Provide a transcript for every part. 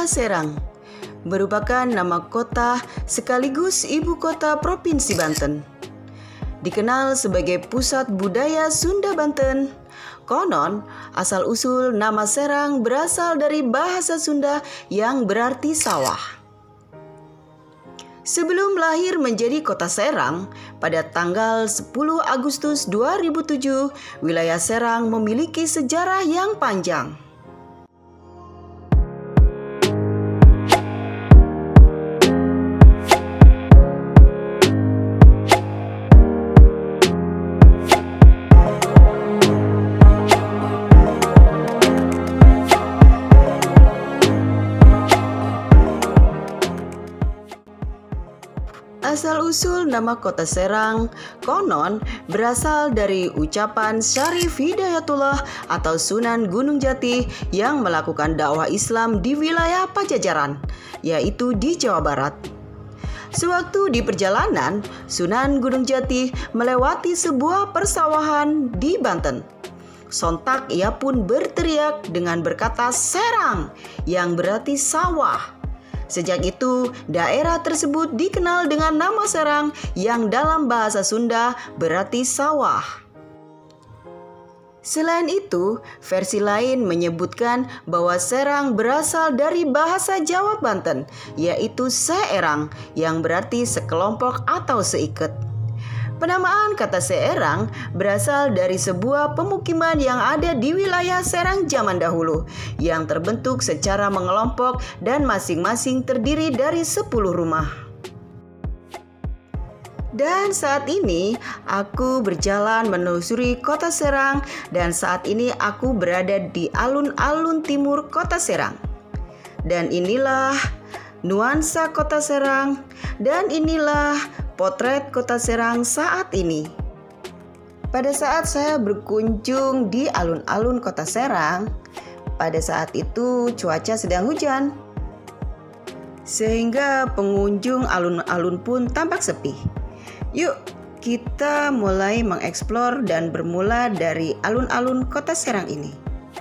Kota Serang merupakan nama kota sekaligus ibu kota Provinsi Banten. Dikenal sebagai pusat budaya Sunda Banten. Konon, asal-usul nama Serang berasal dari bahasa Sunda yang berarti sawah. Sebelum lahir menjadi kota Serang, pada tanggal 10 Agustus 2007, wilayah Serang memiliki sejarah yang panjang. Asal-usul nama kota Serang konon berasal dari ucapan Syarif Hidayatullah atau Sunan Gunung Jati yang melakukan dakwah Islam di wilayah Pajajaran, yaitu di Jawa Barat. Sewaktu di perjalanan, Sunan Gunung Jati melewati sebuah persawahan di Banten. Sontak ia pun berteriak dengan berkata Serang, yang berarti sawah. Sejak itu, daerah tersebut dikenal dengan nama Serang yang dalam bahasa Sunda berarti sawah. Selain itu, versi lain menyebutkan bahwa Serang berasal dari bahasa Jawa Banten, yaitu seerang yang berarti sekelompok atau seikat. Penamaan kata seerang berasal dari sebuah pemukiman yang ada di wilayah Serang zaman dahulu yang terbentuk secara mengelompok dan masing-masing terdiri dari 10 rumah. Dan saat ini aku berjalan menelusuri kota Serang dan saat ini aku berada di alun-alun timur kota Serang. Dan inilah nuansa kota Serang dan inilah potret kota Serang saat ini. Pada saat saya berkunjung di alun-alun kota Serang, pada saat itu cuaca sedang hujan, sehingga pengunjung alun-alun pun tampak sepi. Yuk, kita mulai mengeksplor dan bermula dari alun-alun kota Serang ini.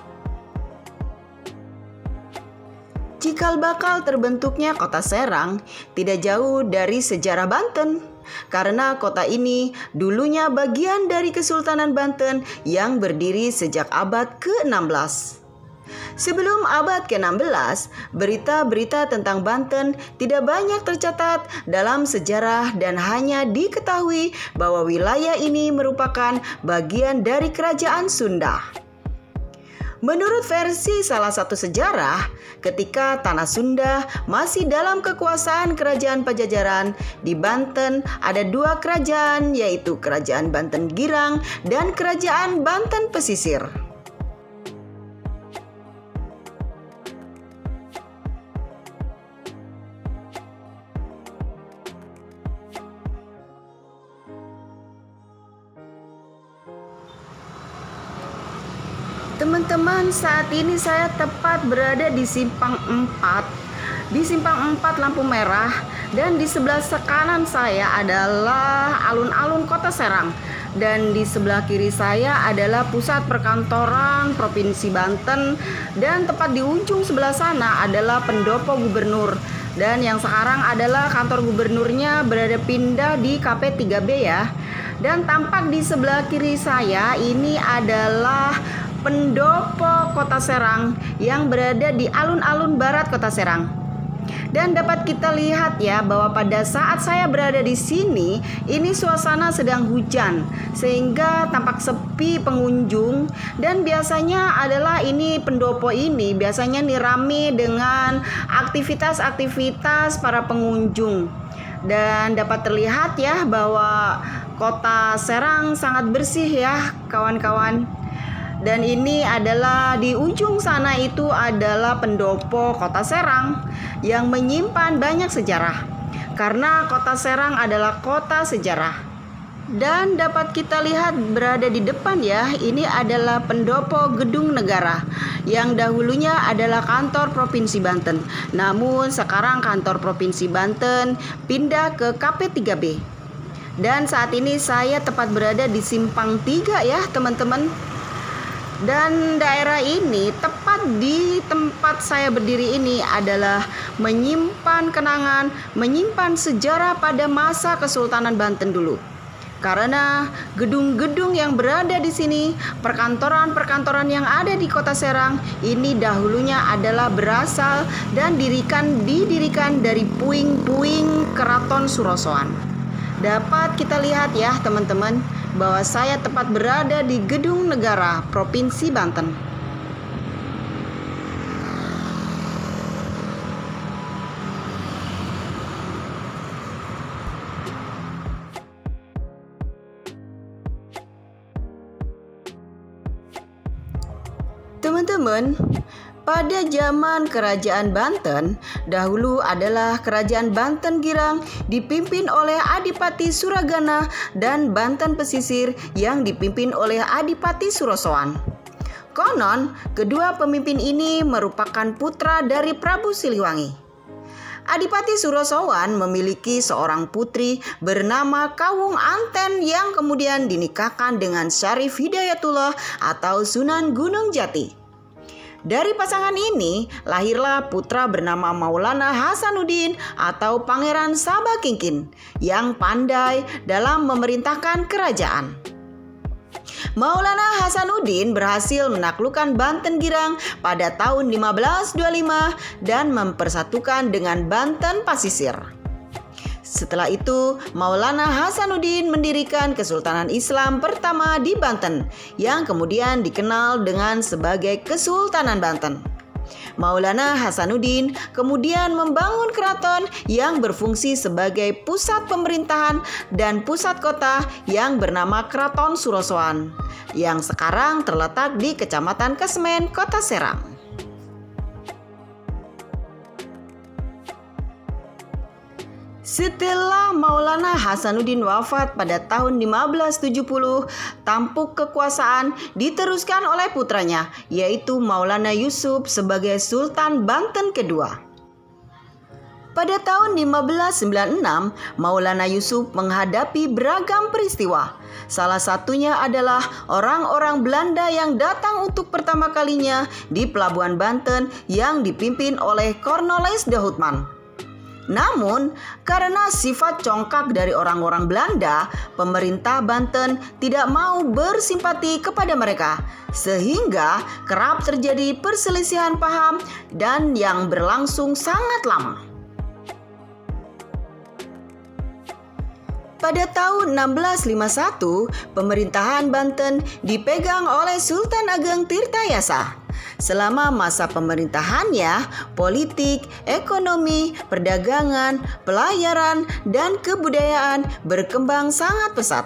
Cikal bakal terbentuknya kota Serang tidak jauh dari sejarah Banten, karena kota ini dulunya bagian dari Kesultanan Banten yang berdiri sejak abad ke-16. Sebelum abad ke-16, berita-berita tentang Banten tidak banyak tercatat dalam sejarah dan hanya diketahui bahwa wilayah ini merupakan bagian dari Kerajaan Sunda. Menurut versi salah satu sejarah, ketika tanah Sunda masih dalam kekuasaan Kerajaan Pajajaran, di Banten ada 2 kerajaan, yaitu Kerajaan Banten Girang dan Kerajaan Banten Pesisir. Teman-teman, saat ini saya tepat berada di Simpang 4. Di Simpang 4 lampu merah dan di sebelah kanan saya adalah alun-alun kota Serang. Dan di sebelah kiri saya adalah pusat perkantoran Provinsi Banten dan tepat di ujung sebelah sana adalah pendopo gubernur. Dan yang sekarang adalah kantor gubernurnya berada pindah di KP 3B ya. Dan tampak di sebelah kiri saya ini adalah pendopo kota Serang yang berada di alun-alun barat kota Serang. Dan dapat kita lihat ya bahwa pada saat saya berada di sini, ini suasana sedang hujan sehingga tampak sepi pengunjung. Dan biasanya adalah ini pendopo ini biasanya nih rame dengan aktivitas-aktivitas para pengunjung. Dan dapat terlihat ya bahwa kota Serang sangat bersih ya kawan-kawan. Dan ini adalah di ujung sana itu adalah pendopo kota Serang yang menyimpan banyak sejarah. Karena kota Serang adalah kota sejarah. Dan dapat kita lihat berada di depan ya, ini adalah pendopo Gedung Negara yang dahulunya adalah kantor Provinsi Banten. Namun sekarang kantor Provinsi Banten pindah ke KP 3B. Dan saat ini saya tepat berada di Simpang 3 ya teman-teman. Dan daerah ini tepat Tempat di tempat saya berdiri ini adalah menyimpan kenangan, menyimpan sejarah pada masa Kesultanan Banten dulu. Karena gedung-gedung yang berada di sini, perkantoran-perkantoran yang ada di Kota Serang ini dahulunya adalah berasal dan didirikan dari puing-puing Keraton Surosoan. Dapat kita lihat ya teman-teman, bahwa saya tepat berada di Gedung Negara Provinsi Banten. Teman-teman, pada zaman Kerajaan Banten, dahulu adalah Kerajaan Banten Girang dipimpin oleh Adipati Suragana dan Banten Pesisir yang dipimpin oleh Adipati Surosoan. Konon, kedua pemimpin ini merupakan putra dari Prabu Siliwangi. Adipati Surosoan memiliki seorang putri bernama Kawung Anten yang kemudian dinikahkan dengan Syarif Hidayatullah atau Sunan Gunung Jati. Dari pasangan ini lahirlah putra bernama Maulana Hasanuddin atau Pangeran Sabah Kingkin yang pandai dalam memerintahkan kerajaan. Maulana Hasanuddin berhasil menaklukkan Banten Girang pada tahun 1525 dan mempersatukan dengan Banten Pasisir. Setelah itu, Maulana Hasanuddin mendirikan Kesultanan Islam pertama di Banten yang kemudian dikenal dengan sebagai Kesultanan Banten. Maulana Hasanuddin kemudian membangun keraton yang berfungsi sebagai pusat pemerintahan dan pusat kota yang bernama Keraton Surosoan yang sekarang terletak di Kecamatan Kesmen, Kota Serang. Setelah Maulana Hasanuddin wafat pada tahun 1570, tampuk kekuasaan diteruskan oleh putranya, yaitu Maulana Yusuf sebagai Sultan Banten kedua. Pada tahun 1596, Maulana Yusuf menghadapi beragam peristiwa. Salah satunya adalah orang-orang Belanda yang datang untuk pertama kalinya di Pelabuhan Banten yang dipimpin oleh Cornelis de Houtman. Namun, karena sifat congkak dari orang-orang Belanda, pemerintah Banten tidak mau bersimpati kepada mereka, sehingga kerap terjadi perselisihan paham dan yang berlangsung sangat lama. Pada tahun 1651, pemerintahan Banten dipegang oleh Sultan Ageng Tirtayasa. Selama masa pemerintahannya, politik, ekonomi, perdagangan, pelayaran, dan kebudayaan berkembang sangat pesat.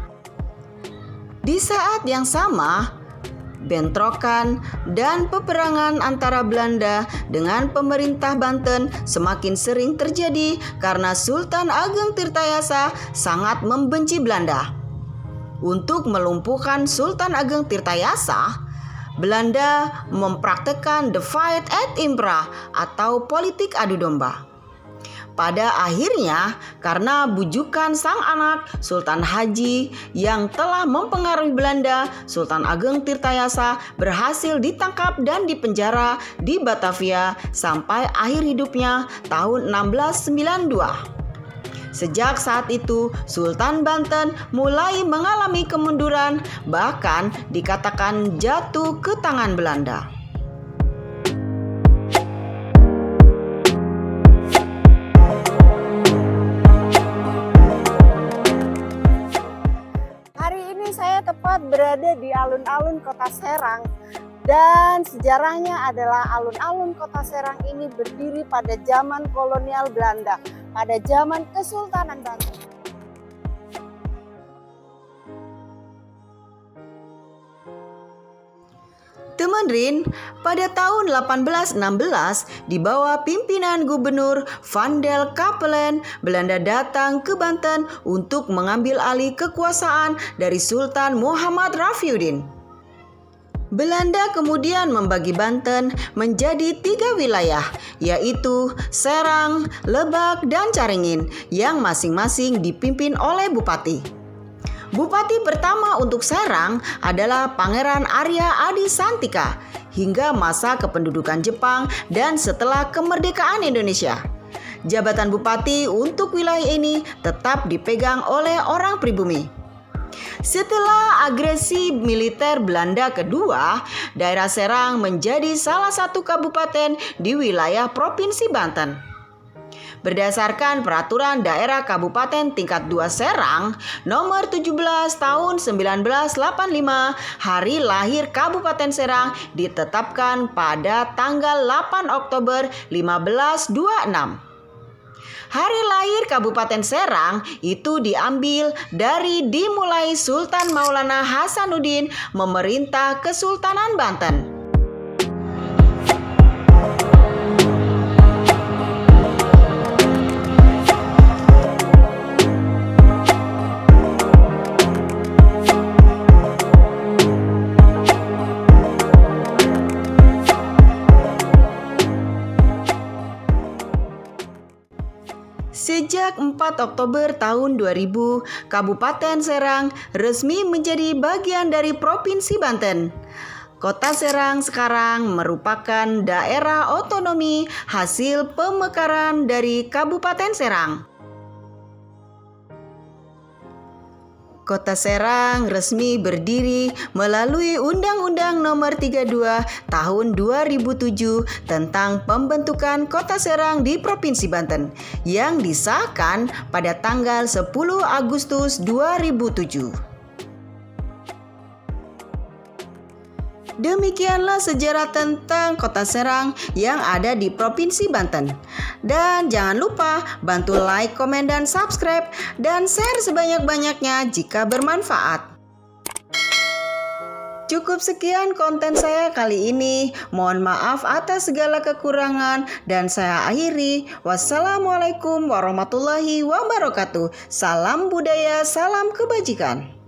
Di saat yang sama, bentrokan dan peperangan antara Belanda dengan pemerintah Banten semakin sering terjadi karena Sultan Ageng Tirtayasa sangat membenci Belanda. Untuk melumpuhkan Sultan Ageng Tirtayasa, Belanda mempraktekkan divide et impera atau politik adu domba. Pada akhirnya, karena bujukan sang anak Sultan Haji yang telah mempengaruhi Belanda, Sultan Ageng Tirtayasa berhasil ditangkap dan dipenjara di Batavia sampai akhir hidupnya tahun 1692. Sejak saat itu, Sultan Banten mulai mengalami kemunduran, bahkan dikatakan jatuh ke tangan Belanda. Hari ini saya tepat berada di alun-alun Kota Serang. Dan sejarahnya adalah alun-alun Kota Serang ini berdiri pada zaman kolonial Belanda, pada zaman Kesultanan Banten. Teman Rin, pada tahun 1816 di bawah pimpinan Gubernur Van der Capellen, Belanda datang ke Banten untuk mengambil alih kekuasaan dari Sultan Muhammad Rafiuddin. Belanda kemudian membagi Banten menjadi 3 wilayah, yaitu Serang, Lebak, dan Caringin, yang masing-masing dipimpin oleh bupati. Bupati pertama untuk Serang adalah Pangeran Arya Adisantika hingga masa kependudukan Jepang dan setelah kemerdekaan Indonesia. Jabatan bupati untuk wilayah ini tetap dipegang oleh orang pribumi. Setelah agresi militer Belanda kedua, daerah Serang menjadi salah satu kabupaten di wilayah Provinsi Banten. Berdasarkan Peraturan Daerah Kabupaten Tingkat 2 Serang Nomor 17 Tahun 1985, hari lahir Kabupaten Serang ditetapkan pada tanggal 8 Oktober 1526. Hari lahir Kabupaten Serang itu diambil dari dimulai Sultan Maulana Hasanuddin memerintah Kesultanan Banten. Sejak 4 Oktober tahun 2000, Kabupaten Serang resmi menjadi bagian dari Provinsi Banten. Kota Serang sekarang merupakan daerah otonomi hasil pemekaran dari Kabupaten Serang. Kota Serang resmi berdiri melalui Undang-Undang Nomor 32 Tahun 2007 tentang pembentukan Kota Serang di Provinsi Banten yang disahkan pada tanggal 10 Agustus 2007. Demikianlah sejarah tentang Kota Serang yang ada di Provinsi Banten. Dan jangan lupa bantu like, komen, dan subscribe, dan share sebanyak-banyaknya jika bermanfaat. Cukup sekian konten saya kali ini. Mohon maaf atas segala kekurangan dan saya akhiri. Wassalamualaikum warahmatullahi wabarakatuh. Salam budaya, salam kebajikan.